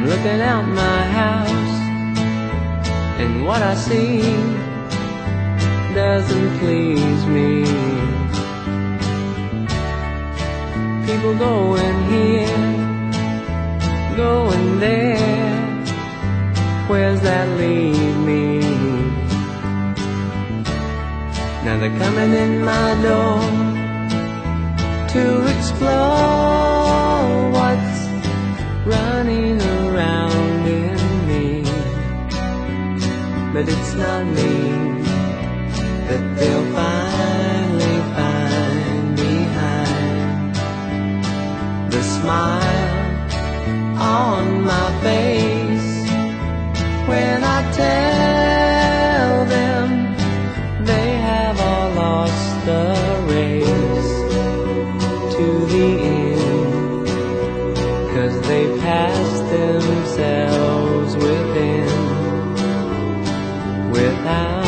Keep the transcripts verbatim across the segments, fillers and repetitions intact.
I'm looking out my house, and what I see doesn't please me. People going here, going there, where's that lead me? Now they're coming in my door to explore what's running around in me. But it's not me that they'll finally find behind the smile on my face when I tell them they have all lost the race to the end, 'cause they passed themselves within without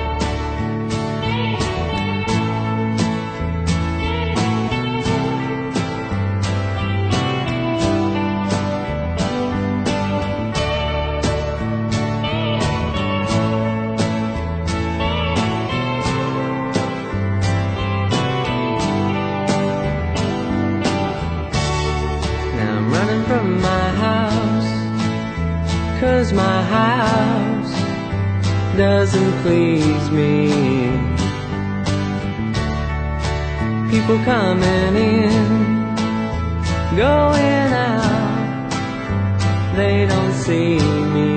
from my house, 'cause my house doesn't please me. People coming in, going out, they don't see me.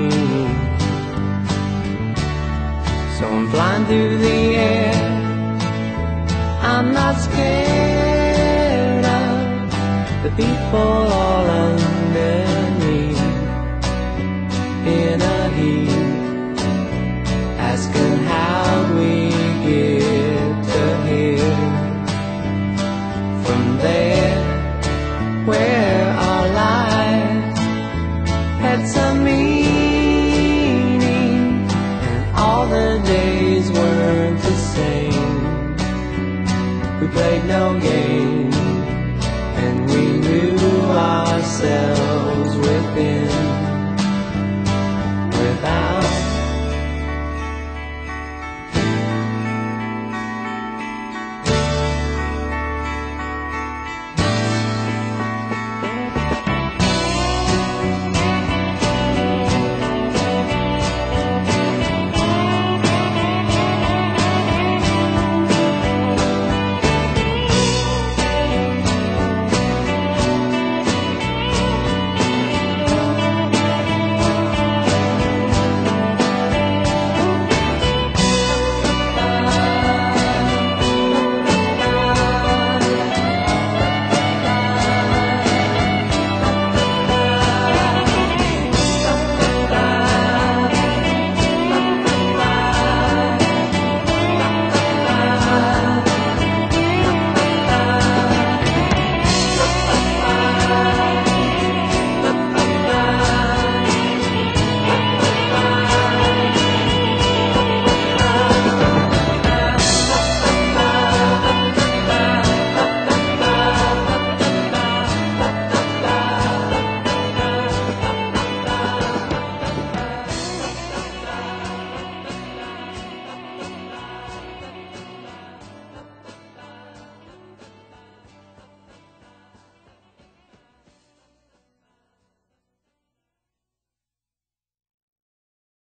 So I'm flying through the air, I'm not scared of the people all underneath in a heap, asking how we get to here. From there, where our lives had some meaning, and all the days weren't the same. We played no games.